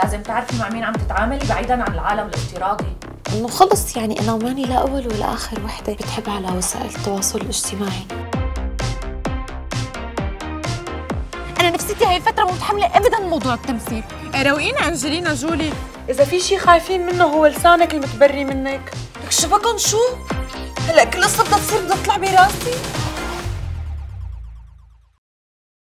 لازم تعرفي مع مين عم تتعاملي بعيدا عن العالم الافتراضي. انه خلص يعني انا ماني لا اول ولا اخر وحده بتحب على وسائل التواصل الاجتماعي. انا نفسيتي هاي الفتره مو متحمله ابدا موضوع التمثيل. روقينا انجلينا جولي. اذا في شي خايفين منه هو لسانك المتبري منك. لك شو بكن شو؟ هلا كل قصه بدها تصير بدها تطلع براسي.